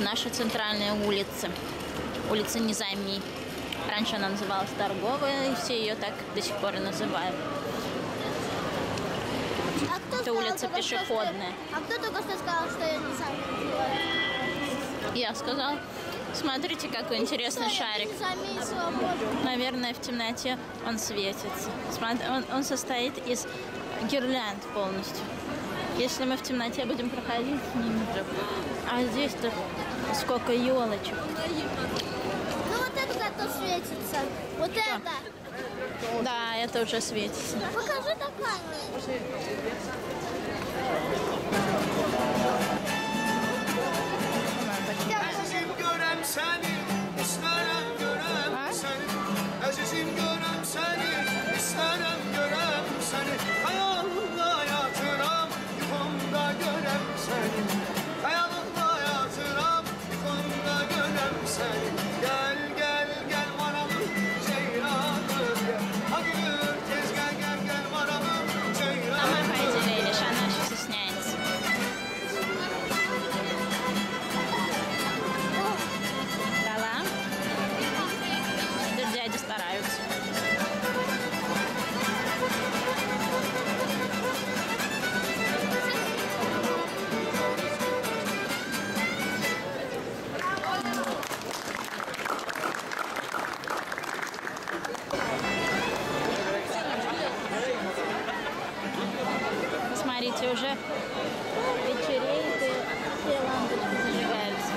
наша центральная улица. Улица Низами. Раньше она называлась Торговая, и все ее так до сих пор и называют. Это улица пешеходная. А кто только что сказал, что я Низами называю? Я сказал. Смотрите, какой интересный шарик. Наверное, в темноте он светится. Смотри, он состоит из гирлянд полностью. Если мы в темноте будем проходить с ними, а здесь-то сколько елочек. Ну вот это зато светится. Вот что? это. Да, это уже светится. Покажи на камеру. Seni isterim görem seni Azizim görem seni isterim görem seni Hayalımda yatıram yukarıda görem seni Hayalımda yatıram yukarıda görem seni Gel gel gel manalım ceylanım gel Hadi yürü tez gel gel gel manalım ceylanım Лишь она еще стесняется. Дяди стараются. Посмотрите, уже вечереет и все лампочки зажигаются.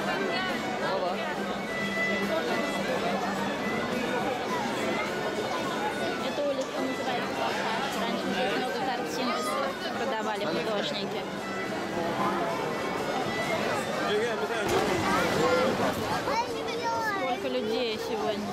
Эта улица называется Показ. Раньше здесь много картин продавали художники. Сколько людей сегодня.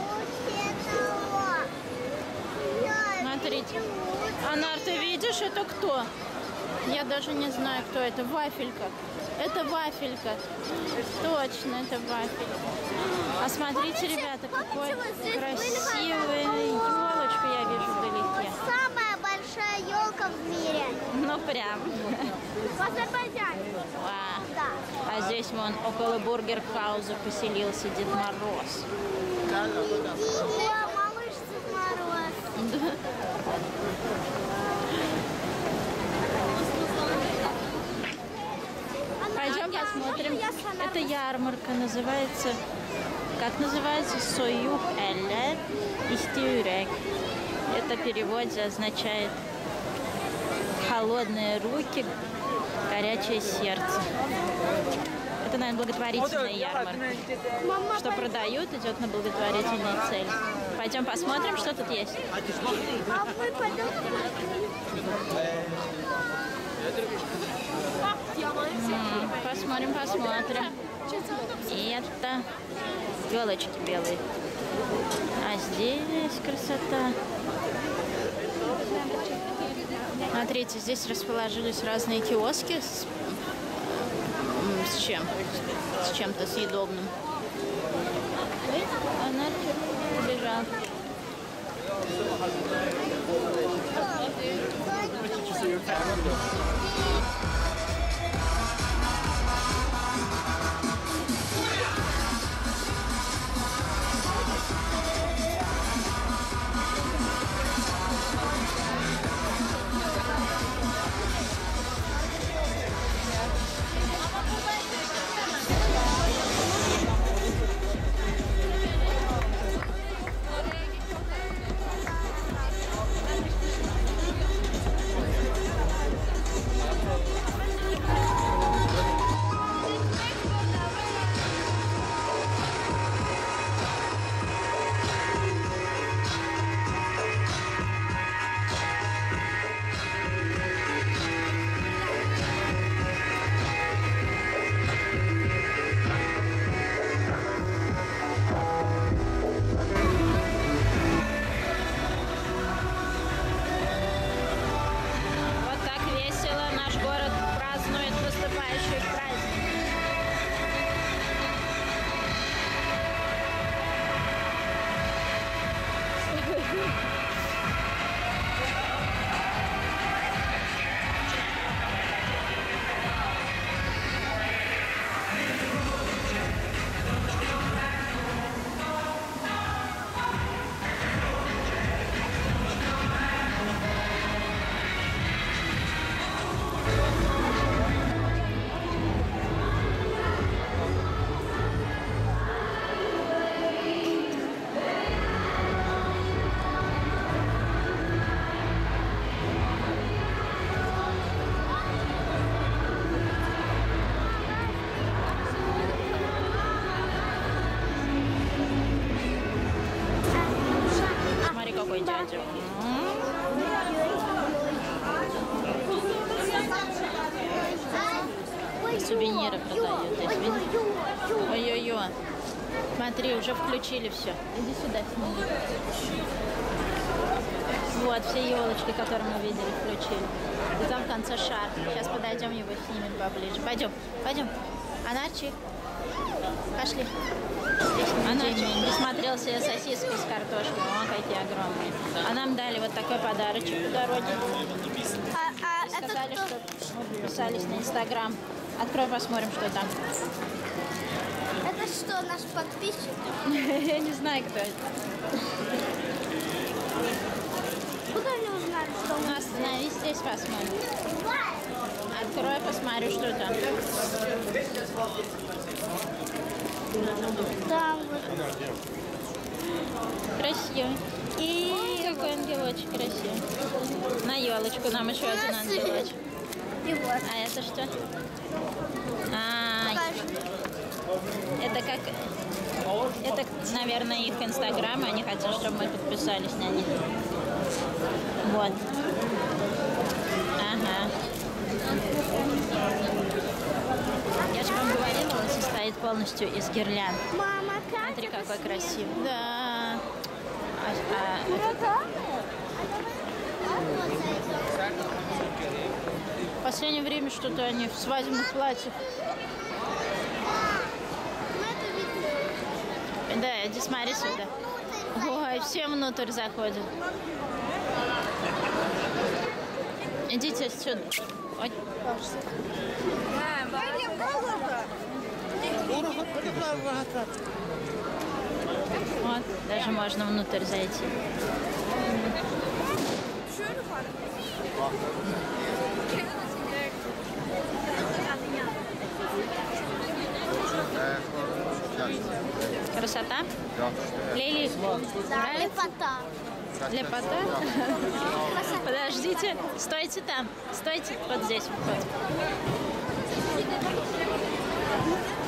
Смотрите. Анар, ты видишь, это кто? Я даже не знаю, кто это. Вафелька. Это вафелька. Точно, это вафелька. А смотрите, ребята, какой красивый елочку я вижу вдалеке. Самая большая елка в мире. Ну прям. В Азербайджане. Да. А здесь вон около бургер-хауза поселился Дед Мороз. О, малыш Дед Мороз. Пойдем посмотрим. Это ярмарка называется. Как называется? Союх Элле Истюрек. Это в переводе означает холодные руки, горячее сердце. Это, наверное, благотворительная ярмарка. Что продают, идет на благотворительные цели. Пойдем посмотрим, что тут есть. А мы пойдем. Посмотрим, посмотрим. И это елочки белые. А здесь красота. Смотрите, здесь расположились разные киоски с чем? С чем-то съедобным. Ой, она убежала. сувениры продают. Здесь, видишь? Ой-ой-ой. Смотри, уже включили все. Иди сюда, сними. Вот, все елочки, которые мы видели, включили. И там в конце шар. Сейчас подойдем, его снимем поближе. Пойдем, пойдем. Анарчик. Пошли. Анарчик посмотрел себе сосиску с картошкой. О, какие огромные. А нам дали вот такой подарочек по дороге. Сказали, что мы подписались на Инстаграм. Открой, посмотрим, что там. Это что, наш подписчик? Я не знаю, кто это. Куда они узнали, что Ну, остановись здесь, посмотрим. Открой, посмотрю, что там. там вот. Красивый. И какой ангелочек красивый. На елочку нам еще один ангелочек. И вот. А это что? Это как... Это, наверное, их Инстаграм. Они хотят, чтобы мы подписались на них. Вот. Ага. Я же вам говорила, он состоит полностью из гирлянд. Мама, как Смотри, это какой съесть? красивый. Да. В последнее время что-то они в свадебных платьях. Да, иди смотри сюда. Ой, все внутрь заходят. Идите сюда. Ой. Вот, даже можно внутрь зайти. Красота? Лили? Да, лепота. Лепота? Подождите, стойте там. Стойте вот здесь. Вот.